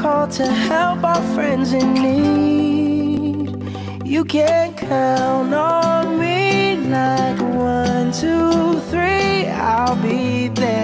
call to help our friends in need. You can count on me like 1, 2, 3, I'll be there.